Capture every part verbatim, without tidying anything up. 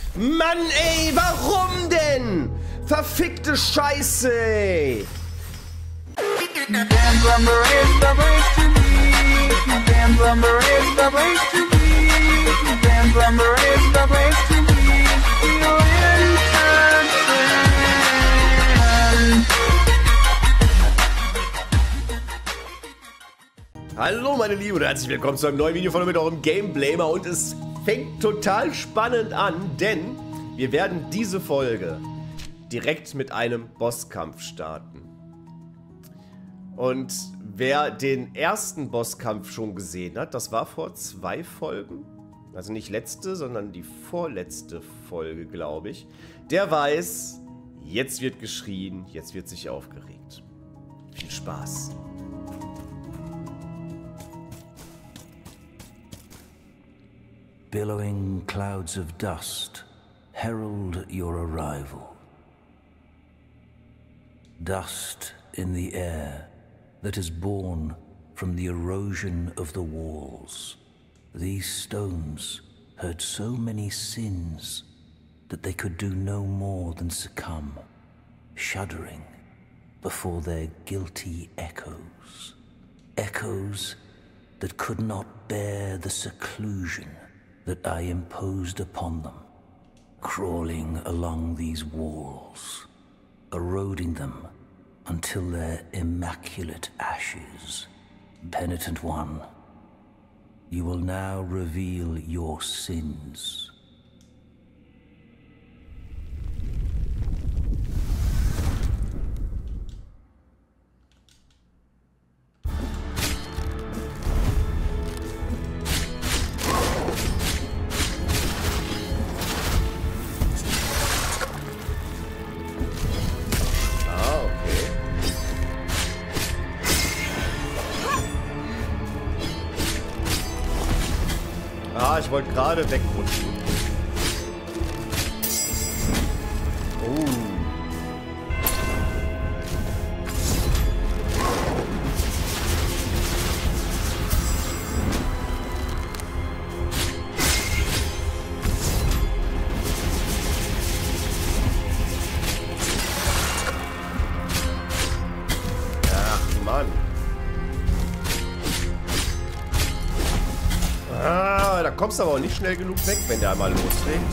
Mann, ey, warum denn? Verfickte Scheiße, ey. Hallo meine Lieben und herzlich willkommen zu einem neuen Video von mit eurem Gameblamer und es fängt total spannend an, denn wir werden diese Folge direkt mit einem Bosskampf starten. Und wer den ersten Bosskampf schon gesehen hat, das war vor zwei Folgen, also nicht letzte, sondern die vorletzte Folge, glaube ich, der weiß, jetzt wird geschrien, jetzt wird sich aufgeregt. Viel Spaß! Billowing clouds of dust herald your arrival. Dust in the air that is born from the erosion of the walls. These stones heard so many sins that they could do no more than succumb, shuddering before their guilty echoes. Echoes that could not bear the seclusion that I imposed upon them, crawling along these walls, eroding them until their immaculate ashes. Penitent one, you will now reveal your sins. Ah, ich wollte gerade wegrutschen. Oh. Ach, Mann. Ah, da kommst du aber auch nicht schnell genug weg, wenn der einmal loslegt.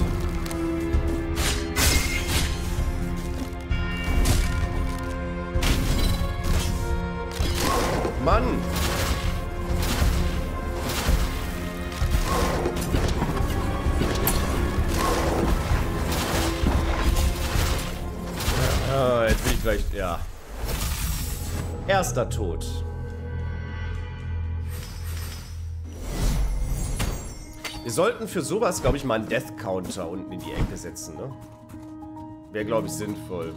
Mann! Ah, jetzt bin ich gleich... Ja. Erster Tod. Wir sollten für sowas, glaube ich, mal einen Death Counter unten in die Ecke setzen, ne? Wäre, glaube ich, sinnvoll.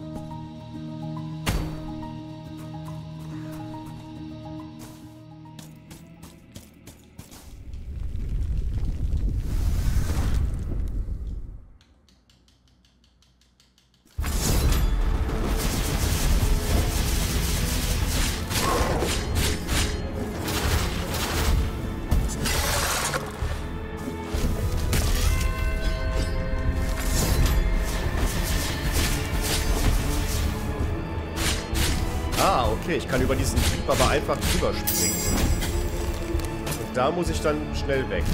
Ah, okay, ich kann über diesen Typ aber einfach drüber springen. Und da muss ich dann schnell weg.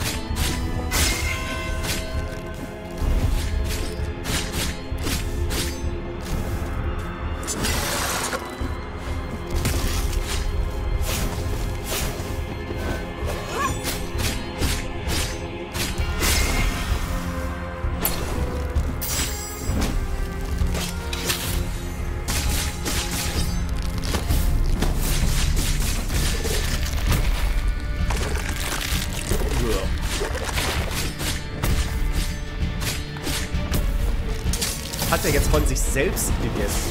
Hat er jetzt von sich selbst gegessen?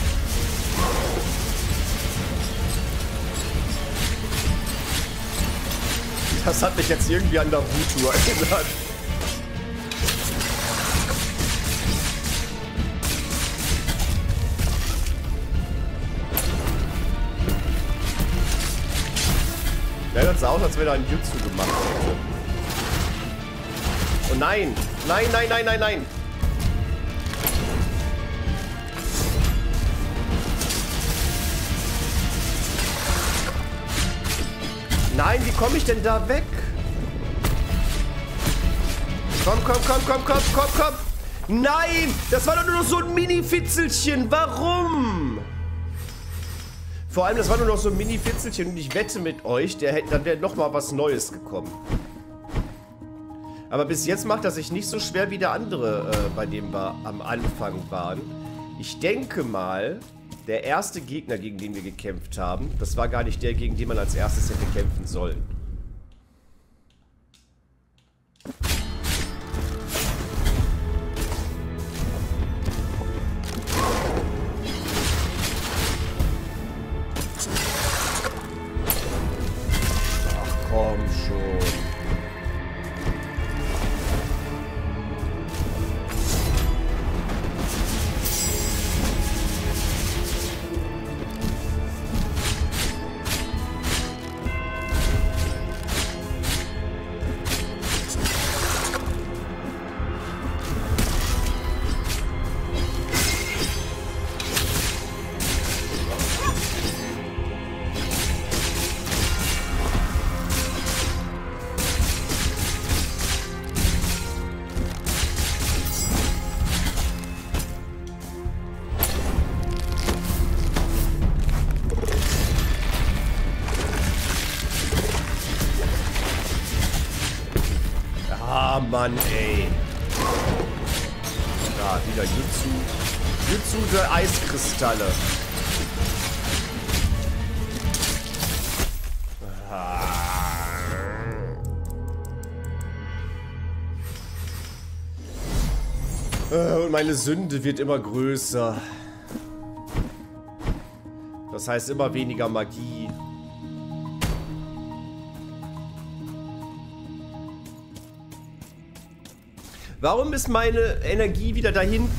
Das hat mich jetzt irgendwie an Naruto erinnert. Ja, das sah aus, als wenn er einen Jutsu gemacht hätte. Oh nein! Nein, nein, nein, nein, nein! Nein, wie komme ich denn da weg? Komm, komm, komm, komm, komm, komm, komm! Nein! Das war doch nur noch so ein Mini-Fitzelchen! Warum? Vor allem, das war nur noch so ein Mini-Fitzelchen und ich wette mit euch, der hätte, dann wäre nochmal was Neues gekommen. Aber bis jetzt macht er sich nicht so schwer wie der andere, äh, bei dem wir am Anfang waren. Ich denke mal, der erste Gegner, gegen den wir gekämpft haben, das war gar nicht der, gegen den man als erstes hätte kämpfen sollen. Ach komm schon. Ah, Mann, ey. Da, wieder Jutsu. Jutsu der Eiskristalle. Und meine Sünde wird immer größer. Das heißt immer weniger Magie. Warum ist meine Energie wieder da hinten?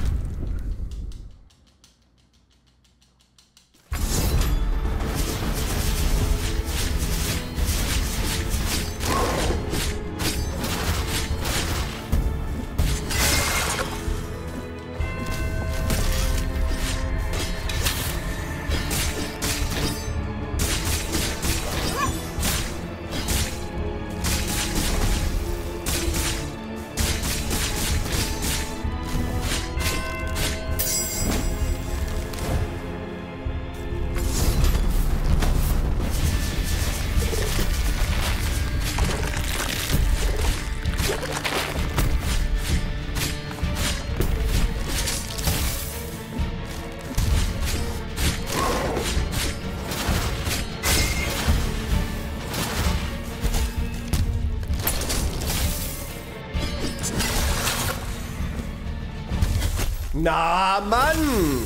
Na, Mann!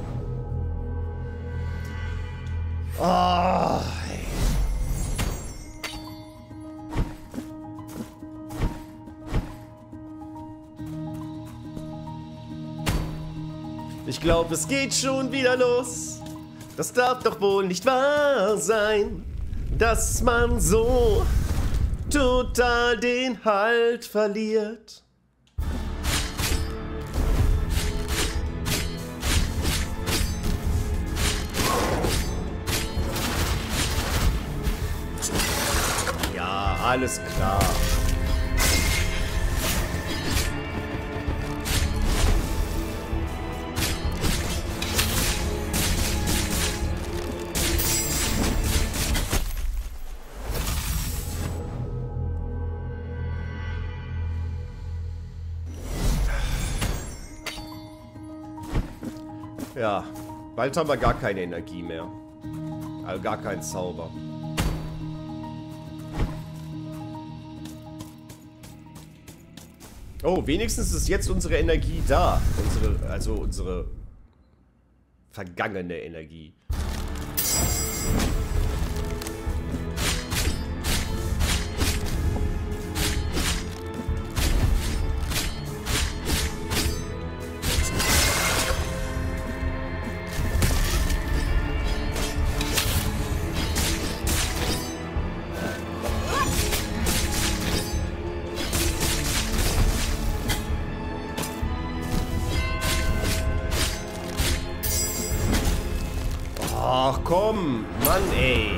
Oh. Ich glaube, es geht schon wieder los. Das darf doch wohl nicht wahr sein, dass man so total den Halt verliert. Alles klar. Ja, bald haben wir gar keine Energie mehr. Also gar keinen Zauber. Oh, wenigstens ist jetzt unsere Energie da. Unsere, also unsere vergangene Energie. Ach komm, Mann, ey.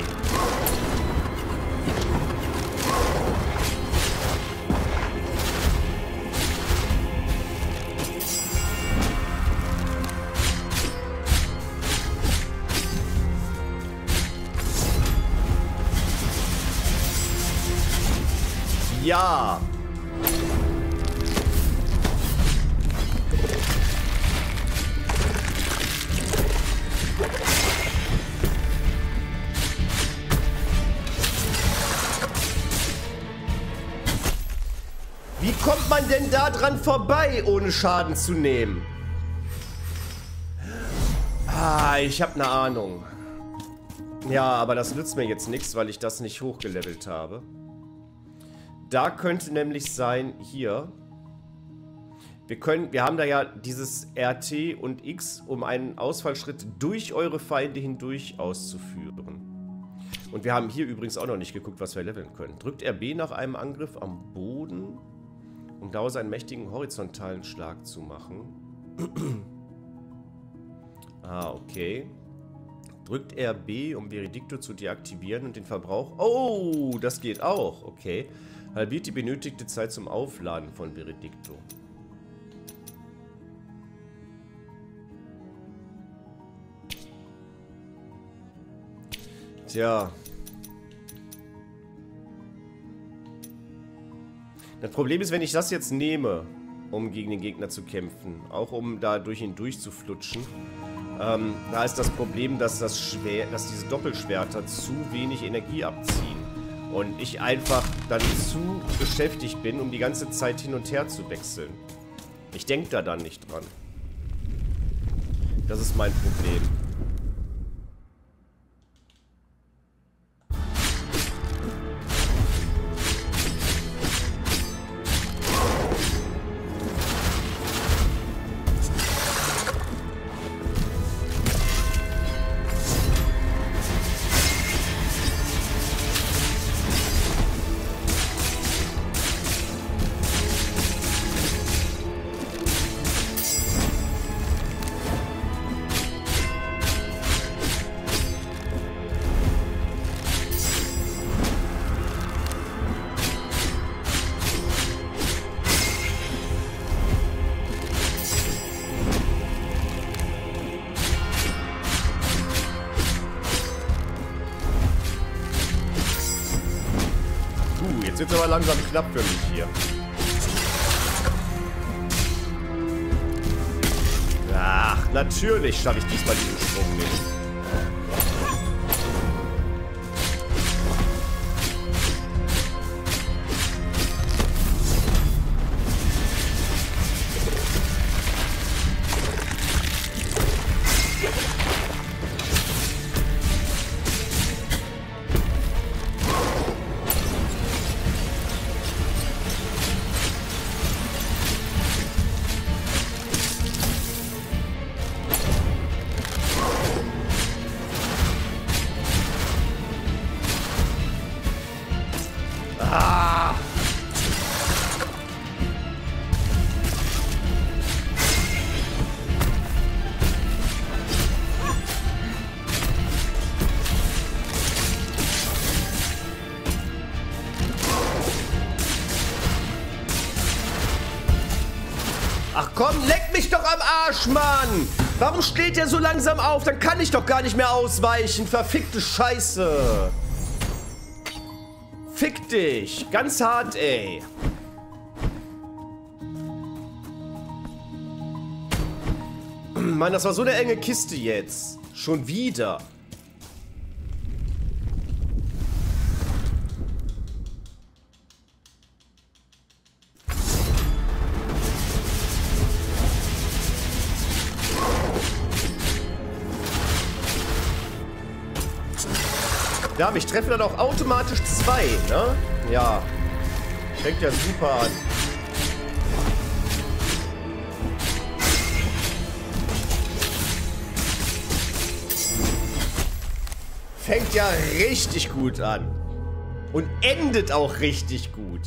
Ja. Wie kommt man denn da dran vorbei, ohne Schaden zu nehmen? Ah, ich habe eine Ahnung. Ja, aber das nützt mir jetzt nichts, weil ich das nicht hochgelevelt habe. Da könnte nämlich sein, hier. Wir können, wir haben da ja dieses R T und X, um einen Ausfallschritt durch eure Feinde hindurch auszuführen. Und wir haben hier übrigens auch noch nicht geguckt, was wir leveln können. Drückt R B nach einem Angriff am Boden, um daraus einen mächtigen horizontalen Schlag zu machen. Ah, okay. Drückt R B, um Veredicto zu deaktivieren und den Verbrauch... Oh, das geht auch. Okay. Halbiert die benötigte Zeit zum Aufladen von Veredicto. Tja. Das Problem ist, wenn ich das jetzt nehme, um gegen den Gegner zu kämpfen, auch um da durch ihn durchzuflutschen, ähm, da ist das Problem, dass, das Schwer dass diese Doppelschwerter zu wenig Energie abziehen. Und ich einfach dann zu beschäftigt bin, um die ganze Zeit hin und her zu wechseln. Ich denke da dann nicht dran. Das ist mein Problem. Jetzt wird es aber langsam knapp für mich hier. Ach, natürlich schaffe ich diesmal diesen Sprung nicht. Ach komm, leck mich doch am Arsch, Mann! Warum steht der so langsam auf? Dann kann ich doch gar nicht mehr ausweichen. Verfickte Scheiße. Fick dich. Ganz hart, ey. Mann, das war so eine enge Kiste jetzt. Schon wieder. Ja, ich treffe dann auch automatisch zwei, ne? Ja. Fängt ja super an. Fängt ja richtig gut an. Und endet auch richtig gut.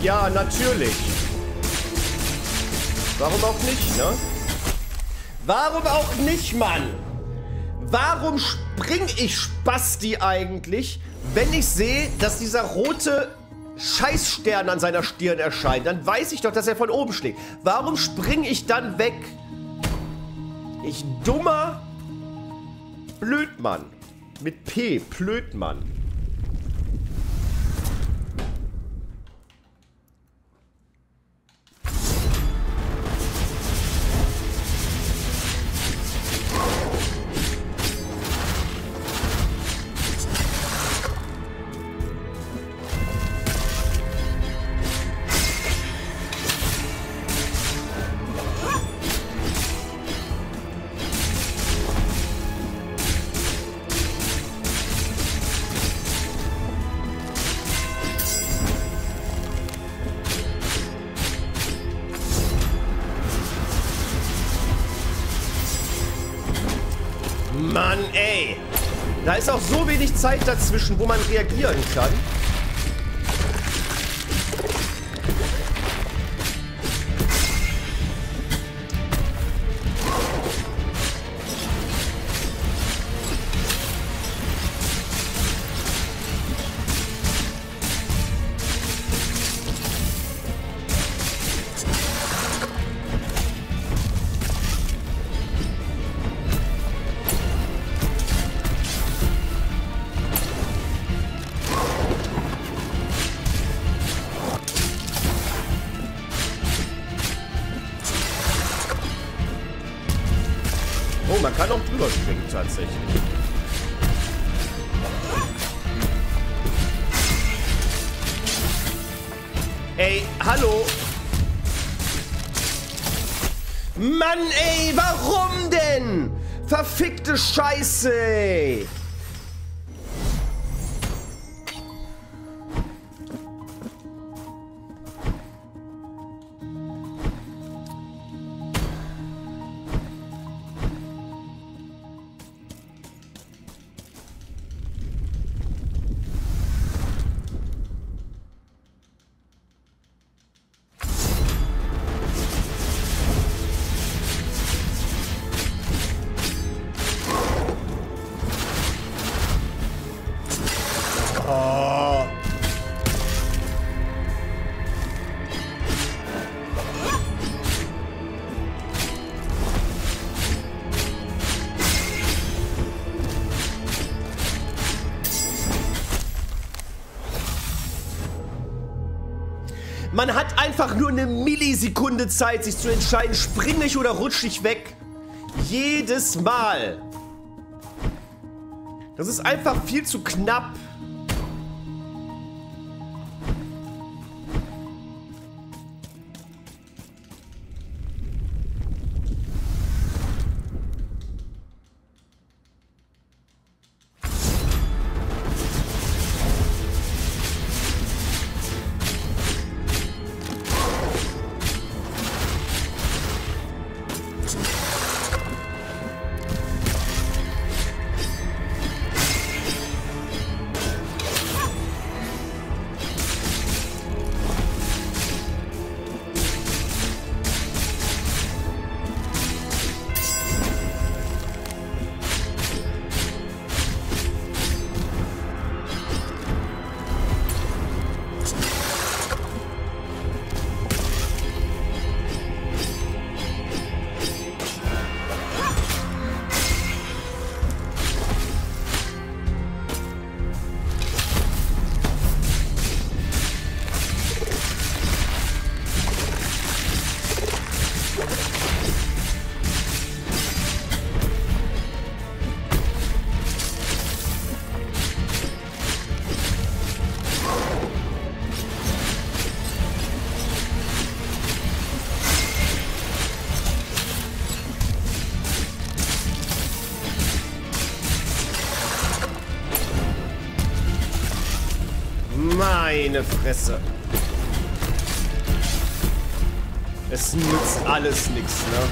Ja, natürlich. Warum auch nicht, ne? Warum auch nicht, Mann? Warum spring ich Spasti eigentlich, wenn ich sehe, dass dieser rote Scheißstern an seiner Stirn erscheint? Dann weiß ich doch, dass er von oben schlägt. Warum spring ich dann weg? Ich dummer Blödmann. Mit P, Blödmann. Mann, ey. Da ist auch so wenig Zeit dazwischen, wo man reagieren kann. Oh, man kann auch drüber springen, tatsächlich. Ey, hallo? Mann, ey, warum denn? Verfickte Scheiße, ey. Oh. Man hat einfach nur eine Millisekunde Zeit, sich zu entscheiden, spring ich oder rutsch ich weg. Jedes Mal. Das ist einfach viel zu knapp. Meine Fresse. Es nützt alles nichts, ne?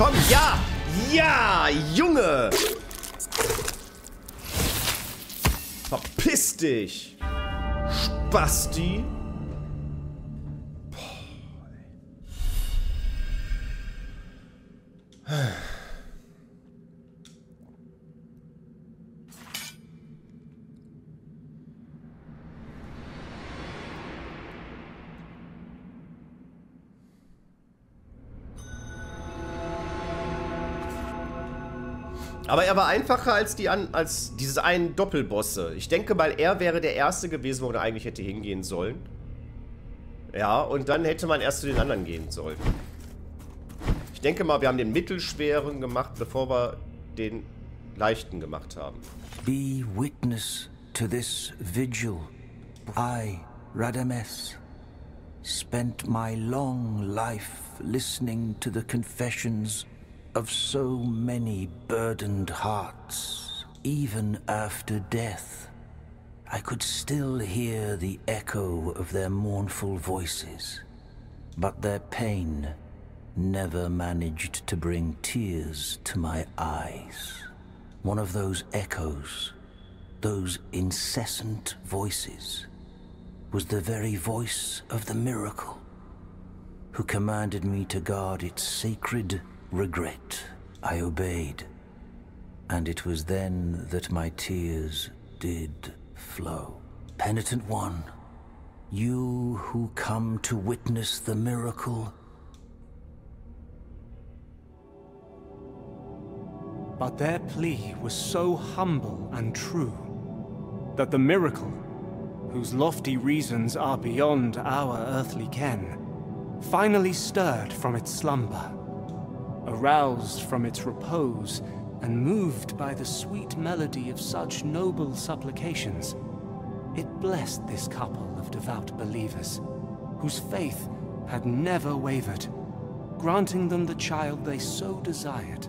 komm, ja! Ja, Junge! Verpiss dich! Spasti! Aber er war einfacher als die an, als diese einen Doppelbosse. Ich denke mal, er wäre der Erste gewesen, wo er eigentlich hätte hingehen sollen. Ja, und dann hätte man erst zu den anderen gehen sollen. Ich denke mal, wir haben den Mittelschweren gemacht, bevor wir den Leichten gemacht haben. Be witness to this vigil. I, Radames, spent my long life listening to the confessions of so many burdened hearts. Even after death, I could still hear the echo of their mournful voices, but their pain never managed to bring tears to my eyes. One of those echoes, those incessant voices, was the very voice of the miracle, who commanded me to guard its sacred regret. I obeyed, and it was then that my tears did flow. Penitent One, you who come to witness the miracle. But their plea was so humble and true that the miracle, whose lofty reasons are beyond our earthly ken, finally stirred from its slumber. Aroused from its repose and moved by the sweet melody of such noble supplications, it blessed this couple of devout believers, whose faith had never wavered, granting them the child they so desired.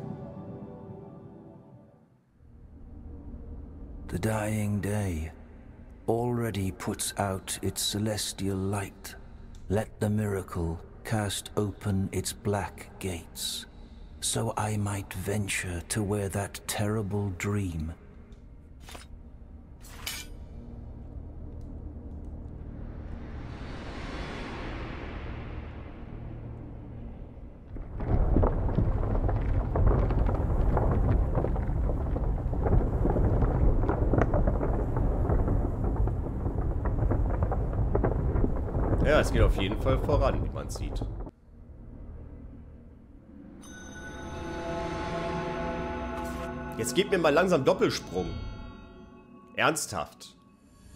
The dying day already puts out its celestial light. Let the miracle cast open its black gates, so I might venture to where that terrible dream. Ja, es geht auf jeden Fall voran, wie man sieht. Jetzt gebt mir mal langsam Doppelsprung. Ernsthaft.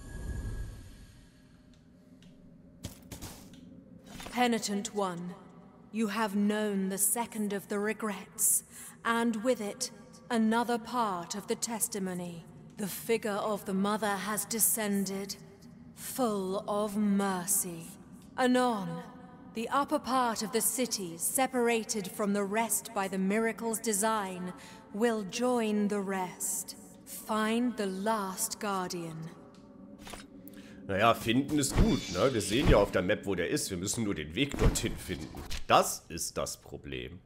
Penitent One, you have known the second of the regrets, and with it, another part of the testimony. The figure of the mother has descended, full of mercy. Anon, the upper part of the city, separated from the rest by the miracle's design, will join the rest. Find the last guardian. Naja, finden ist gut, ne? Wir sehen ja auf der Map, wo der ist. Wir müssen nur den Weg dorthin finden. Das ist das Problem.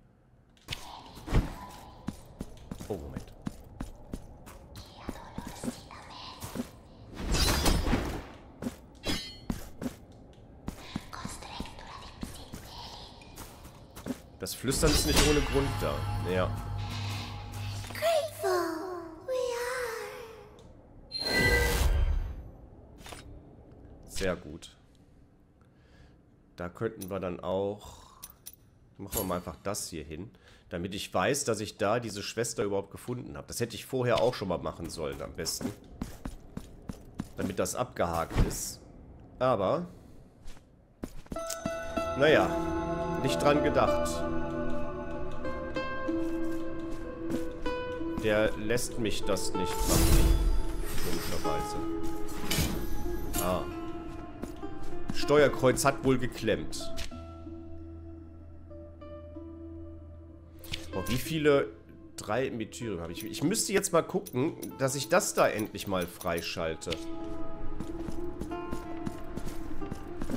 Oh, Moment. Das Flüstern ist nicht ohne Grund da. Ja. Sehr gut. Da könnten wir dann auch... Machen wir mal einfach das hier hin. Damit ich weiß, dass ich da diese Schwester überhaupt gefunden habe. Das hätte ich vorher auch schon mal machen sollen, am besten. Damit das abgehakt ist. Aber... Naja, nicht dran gedacht. Der lässt mich das nicht machen. Logischerweise. Ah. Steuerkreuz hat wohl geklemmt. Oh, wie viele... Drei Meteorien habe ich. Ich müsste jetzt mal gucken, dass ich das da endlich mal freischalte.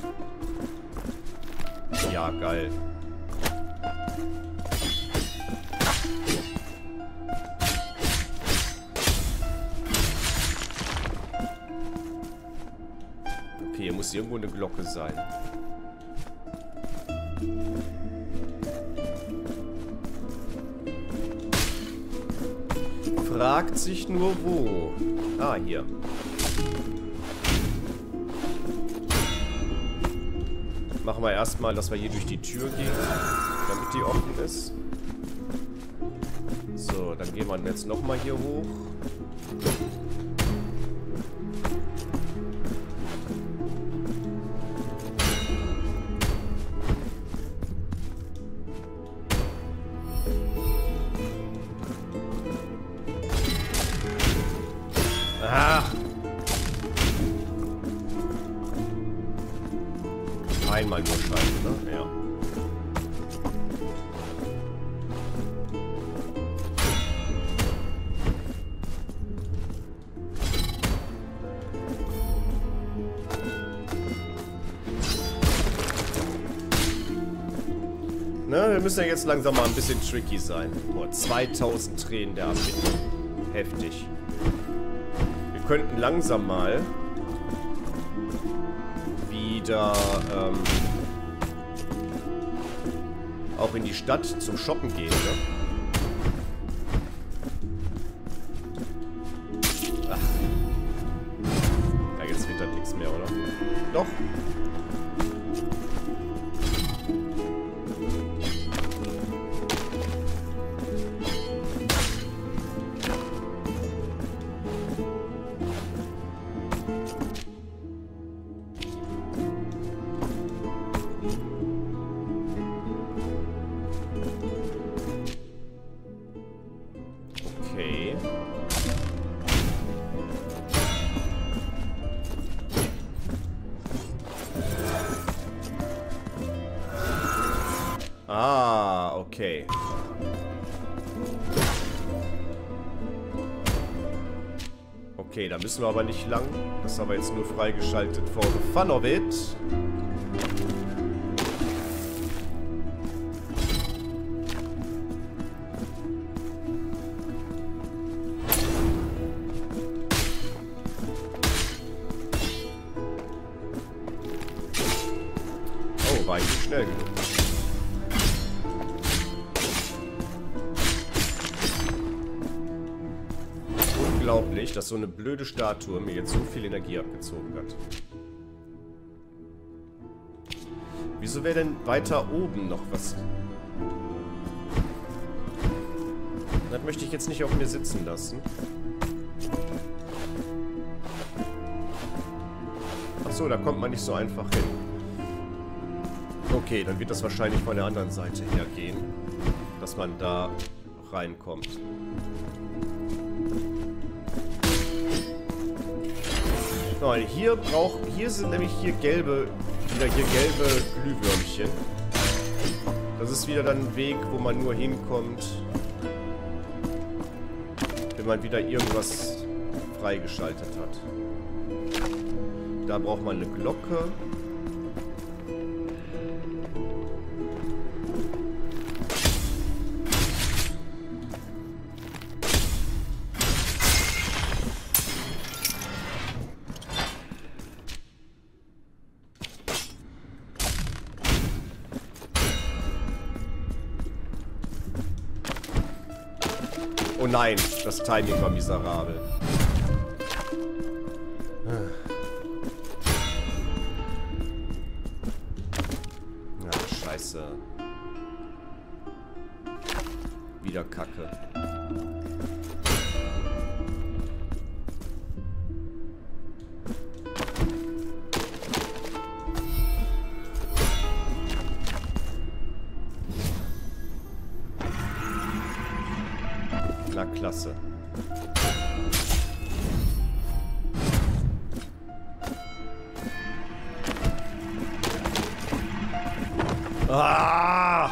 Ja, geil. muss irgendwo eine Glocke sein. Fragt sich nur wo. Ah, hier. Machen wir erstmal, dass wir hier durch die Tür gehen, damit die offen ist. So, dann gehen wir jetzt nochmal hier hoch. Einmal nur schreiben, ne? Ja. Ne, wir müssen ja jetzt langsam mal ein bisschen tricky sein. Boah, zweitausend Tränen der Abwicklung. Heftig. Wir könnten langsam mal wieder ähm, auch in die Stadt zum Shoppen gehen, ne? Ach. Ja, jetzt wird dann nichts mehr, oder? Doch. Okay. Ah, okay. Okay, da müssen wir aber nicht lang. Das haben wir jetzt nur freigeschaltet for the fun of it. Oh, war ich nicht schnell genug. Unglaublich, dass so eine blöde Statue mir jetzt so viel Energie abgezogen hat. Wieso wäre denn weiter oben noch was? Das möchte ich jetzt nicht auf mir sitzen lassen. Achso, da kommt man nicht so einfach hin. Okay, dann wird das wahrscheinlich von der anderen Seite her gehen, dass man da reinkommt. So, hier braucht, hier sind nämlich hier gelbe, wieder hier gelbe Glühwürmchen. Das ist wieder dann ein Weg, wo man nur hinkommt, wenn man wieder irgendwas freigeschaltet hat. Da braucht man eine Glocke. Oh nein, das Timing war miserabel. Ach, scheiße. Wieder Kacke. Na, klasse. Ah!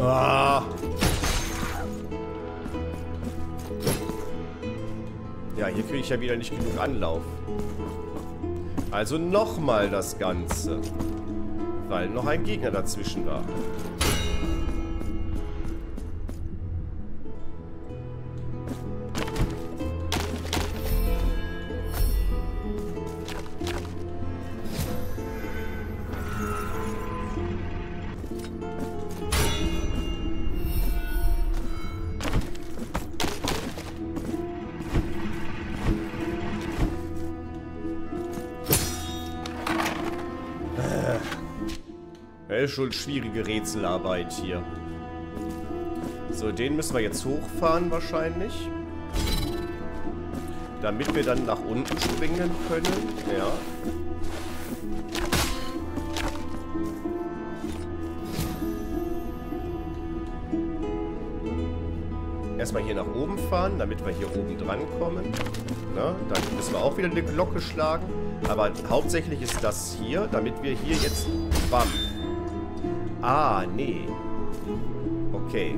Ah. Ja, hier kriege ich ja wieder nicht genug Anlauf. Also nochmal das Ganze. Weil noch ein Gegner dazwischen war. Das ist schon schwierige Rätselarbeit hier. So, den müssen wir jetzt hochfahren wahrscheinlich. Damit wir dann nach unten springen können. Ja. Erstmal hier nach oben fahren, damit wir hier oben dran kommen. Na, dann müssen wir auch wieder eine Glocke schlagen. Aber hauptsächlich ist das hier, damit wir hier jetzt... Bam. Ah, nee. Okay.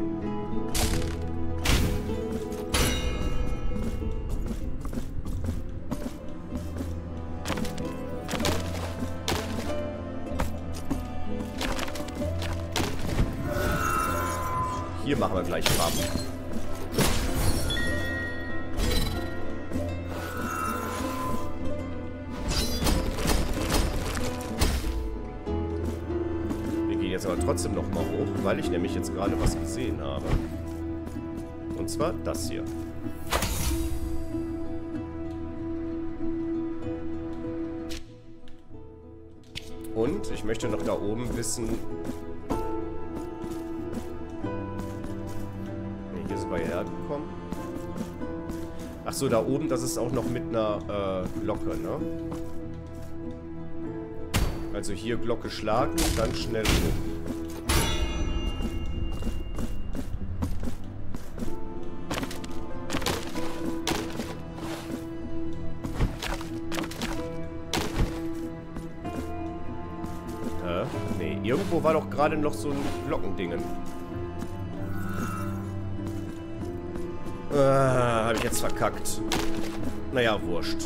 Hier machen wir gleich Bam. Jetzt aber trotzdem noch mal hoch, weil ich nämlich jetzt gerade was gesehen habe. Und zwar das hier. Und ich möchte noch da oben wissen... Nee, hier sind wir hergekommen. Ach so, da oben, das ist auch noch mit einer äh, Glocke, ne? Also hier Glocke schlagen, dann schnell hoch. Hä? Nee, irgendwo war doch gerade noch so ein Glockendingen. Ah, habe ich jetzt verkackt. Naja, wurscht.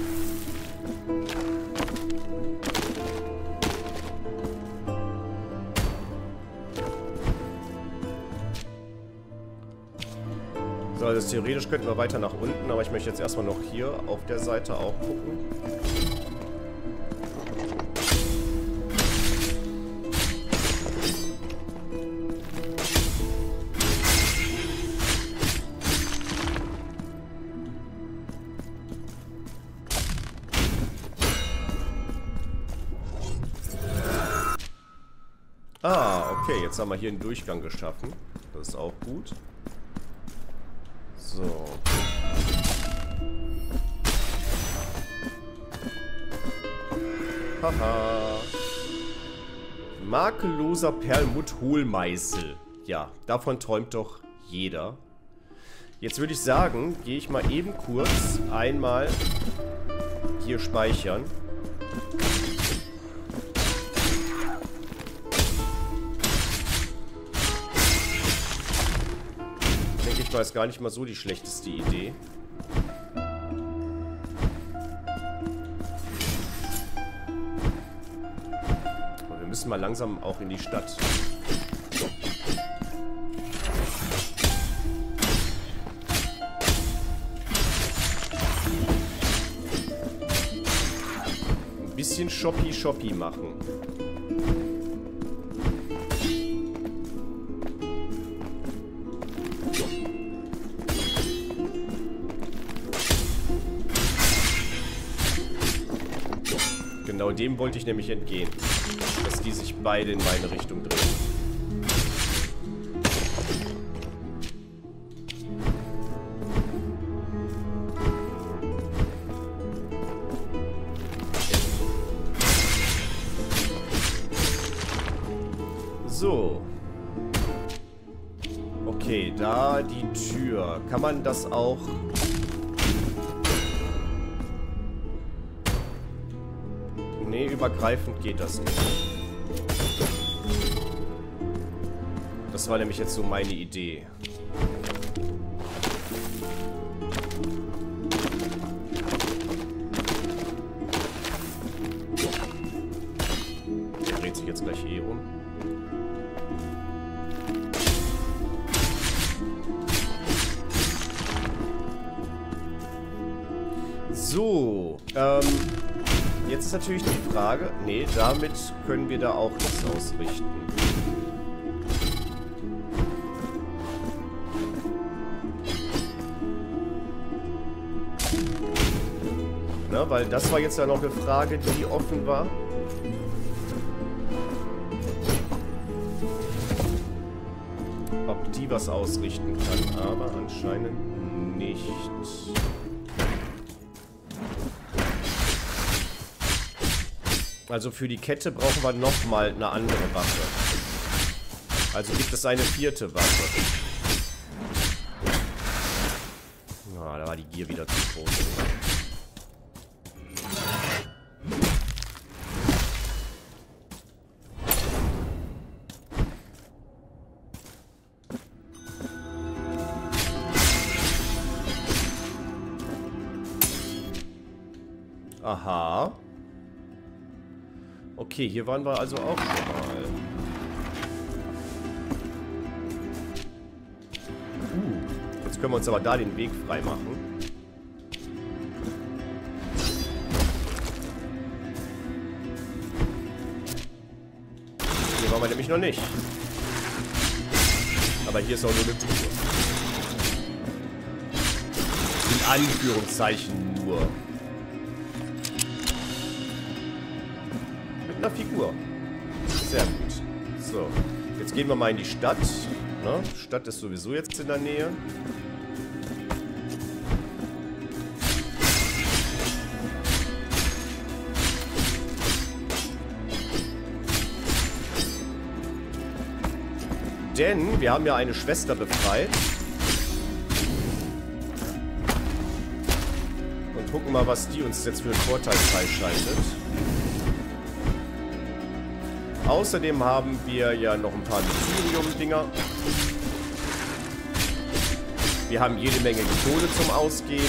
So, also theoretisch könnten wir weiter nach unten, aber ich möchte jetzt erstmal noch hier auf der Seite auch gucken. Ah, okay, jetzt haben wir hier einen Durchgang geschaffen. Das ist auch gut. So. Haha. Makelloser Perlmutt-Hohlmeißel. Ja, davon träumt doch jeder. Jetzt würde ich sagen, gehe ich mal eben kurz einmal hier speichern. War jetzt gar nicht mal so die schlechteste Idee. Aber wir müssen mal langsam auch in die Stadt. Ein bisschen Shoppi-Shoppi machen. Genau dem wollte ich nämlich entgehen. Dass die sich beide in meine Richtung drehen. So. Okay, da die Tür. Kann man das auch... Nee, übergreifend geht das nicht. Das war nämlich jetzt so meine Idee. Der dreht sich jetzt gleich eh um. So, ähm, jetzt ist natürlich die Frage, nee, damit können wir da auch nichts ausrichten. Na, weil das war jetzt ja noch eine Frage, die offen war. Ob die was ausrichten kann, aber anscheinend nicht. Also für die Kette brauchen wir nochmal eine andere Waffe. Also gibt es eine vierte Waffe. Ah, da war die Gier wieder zu groß. Aha. Okay, hier waren wir also auch schon mal. Uh, jetzt können wir uns aber da den Weg freimachen. Hier waren wir nämlich noch nicht. Aber hier ist auch nur eine Truhe. In Anführungszeichen nur. Figur. Sehr gut. So, jetzt gehen wir mal in die Stadt. Ne? Stadt ist sowieso jetzt in der Nähe. Denn wir haben ja eine Schwester befreit. Und gucken mal, was die uns jetzt für einen Vorteil freischaltet. Außerdem haben wir ja noch ein paar Mysterium-Dinger. Wir haben jede Menge Kohle zum Ausgeben.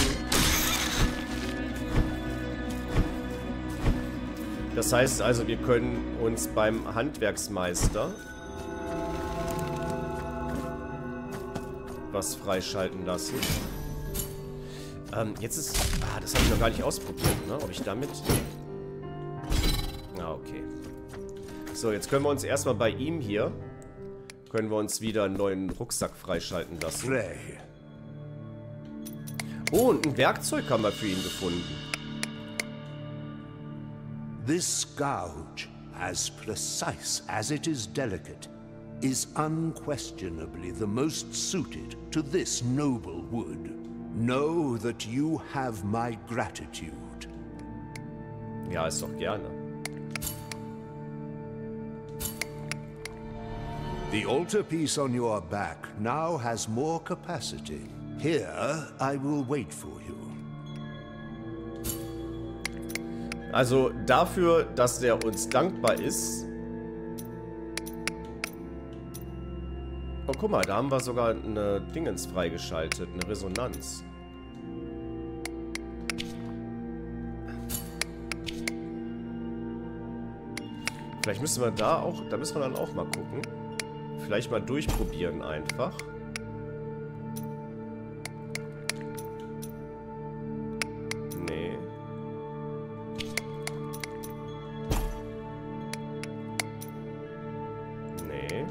Das heißt also, wir können uns beim Handwerksmeister was freischalten lassen. Ähm, jetzt ist... Ah, das habe ich noch gar nicht ausprobiert, ne? Ob ich damit... Ah, okay. So, jetzt können wir uns erstmal bei ihm hier, können wir uns wieder einen neuen Rucksack freischalten lassen. Oh, und ein Werkzeug haben wir für ihn gefunden. This gouge, as precise as it is delicate, is unquestionably the most suited to this noble wood. Know that you have my gratitude. Ja, ist doch gerne. The altarpiece on your back now has more capacity. Here, I will wait for you. Also dafür, dass der uns dankbar ist. Oh, guck mal, da haben wir sogar eine Dingens freigeschaltet, eine Resonanz. Vielleicht müssen wir da auch, da müssen wir dann auch mal gucken. Vielleicht mal durchprobieren einfach. Nee. Nee.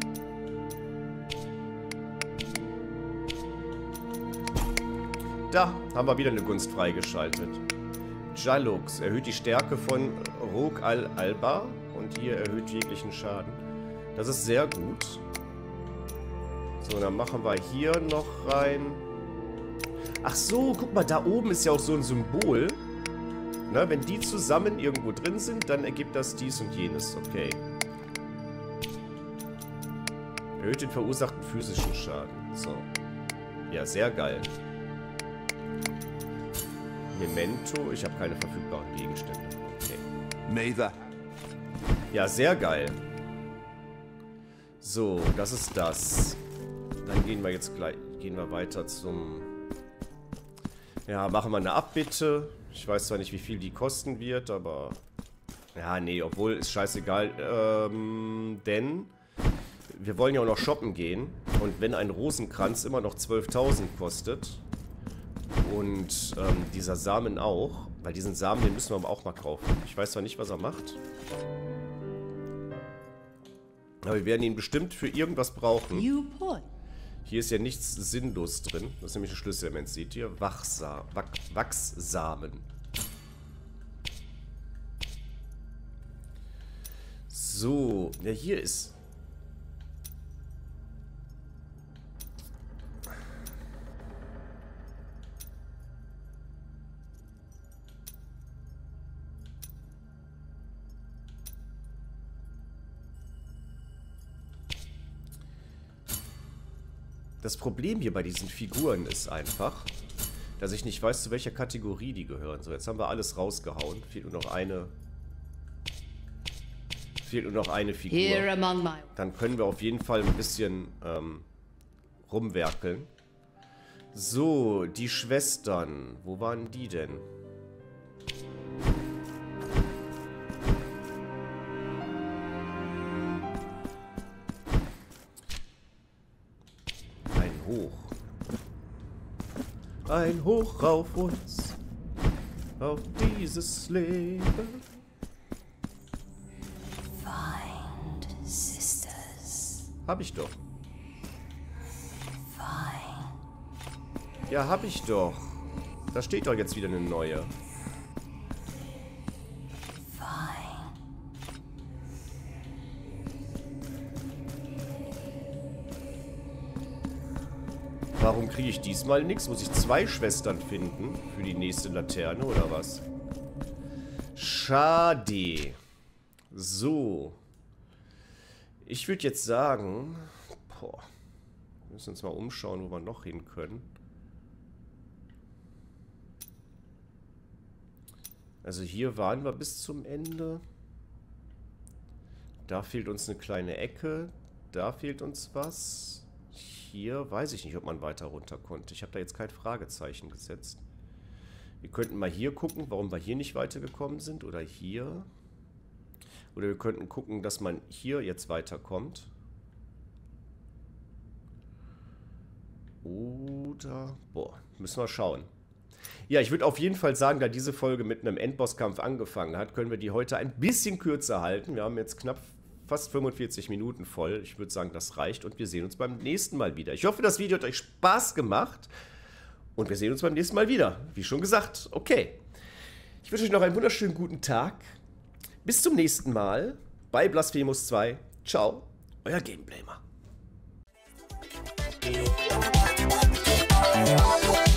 Da haben wir wieder eine Gunst freigeschaltet. Jalux erhöht die Stärke von Rog al-Alba und hier erhöht jeglichen Schaden. Das ist sehr gut. So, dann machen wir hier noch rein. Ach so, guck mal, da oben ist ja auch so ein Symbol. Na, wenn die zusammen irgendwo drin sind, dann ergibt das dies und jenes. Okay. Erhöht den verursachten physischen Schaden. So. Ja, sehr geil. Memento. Ich habe keine verfügbaren Gegenstände. Okay. May the... Ja, sehr geil. So, das ist das. Dann gehen wir jetzt gleich, gehen wir weiter zum... Ja, machen wir eine Abbitte. Ich weiß zwar nicht, wie viel die kosten wird, aber... Ja, nee, obwohl, ist scheißegal. Ähm, denn... Wir wollen ja auch noch shoppen gehen. Und wenn ein Rosenkranz immer noch zwölftausend kostet... Und ähm, dieser Samen auch... Weil diesen Samen, den müssen wir auch mal kaufen. Ich weiß zwar nicht, was er macht. Aber wir werden ihn bestimmt für irgendwas brauchen. Hier ist ja nichts sinnlos drin. Das ist nämlich ein Schlüsselelement. Seht ihr? Wachsa Wach Wachssamen. So. Ja, hier ist... Das Problem hier bei diesen Figuren ist einfach, dass ich nicht weiß, zu welcher Kategorie die gehören. So, jetzt haben wir alles rausgehauen. Fehlt nur noch eine... Fehlt nur noch eine Figur. Dann können wir auf jeden Fall ein bisschen ähm, rumwerkeln. So, die Schwestern. Wo waren die denn? Hoch. Ein Hoch auf uns, auf dieses Leben. Find sisters. Hab ich doch. Find. Ja, hab ich doch. Da steht doch jetzt wieder eine neue. Warum kriege ich diesmal nichts? Muss ich zwei Schwestern finden für die nächste Laterne oder was? Schade. So. Ich würde jetzt sagen... Boah. Wir müssen uns mal umschauen, wo wir noch hin können. Also hier waren wir bis zum Ende. Da fehlt uns eine kleine Ecke. Da fehlt uns was. Hier weiß ich nicht, ob man weiter runter konnte. Ich habe da jetzt kein Fragezeichen gesetzt. Wir könnten mal hier gucken, warum wir hier nicht weitergekommen sind. Oder hier. Oder wir könnten gucken, dass man hier jetzt weiterkommt. Oder... Boah, müssen wir schauen. Ja, ich würde auf jeden Fall sagen, da diese Folge mit einem Endbosskampf angefangen hat, können wir die heute ein bisschen kürzer halten. Wir haben jetzt knapp... fast fünfundvierzig Minuten voll. Ich würde sagen, das reicht und wir sehen uns beim nächsten Mal wieder. Ich hoffe, das Video hat euch Spaß gemacht und wir sehen uns beim nächsten Mal wieder. Wie schon gesagt, okay. Ich wünsche euch noch einen wunderschönen guten Tag. Bis zum nächsten Mal bei Blasphemous zwei. Ciao, euer Gameblamer.